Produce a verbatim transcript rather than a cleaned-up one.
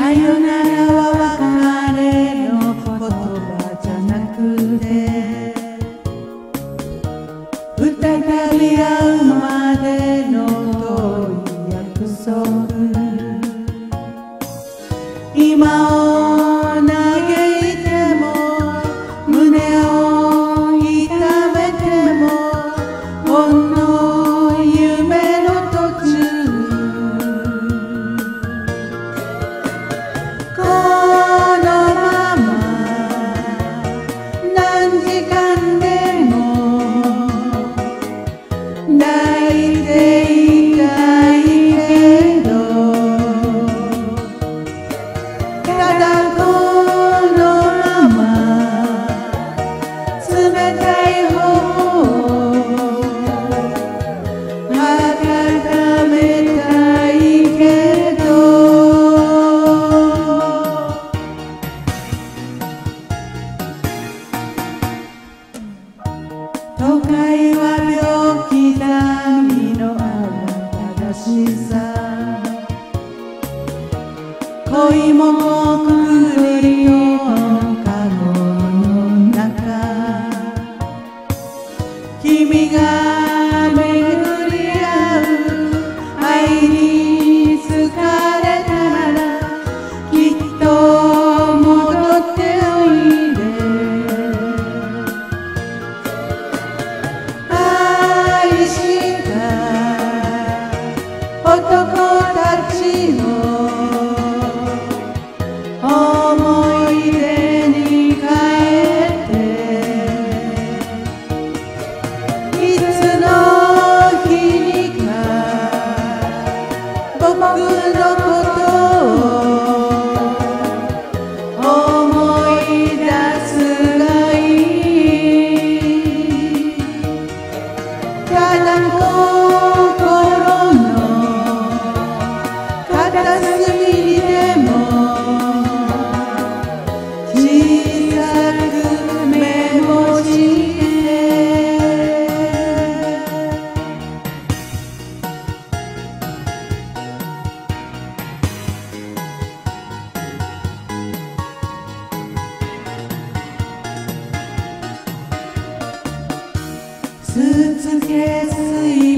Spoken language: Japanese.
さよならは別れの言葉じゃなくて、再び会うまでの遠い約束。今を嘆いても胸を痛めても、ほんの夢の途中、このまま何時間でも泣いていたいけど、ただこのまま冷たい方を温めたいけど、都会は病気だ身の慌ただしさ、恋もくぐりよのカゴの中、君が巡り合う愛に疲れたら、きっと戻っておいで。愛した男たちの思い出に帰って、いつの日にか僕のことを思い出すがいい。ただ心の片隅にでも小さくメモして、スーツケース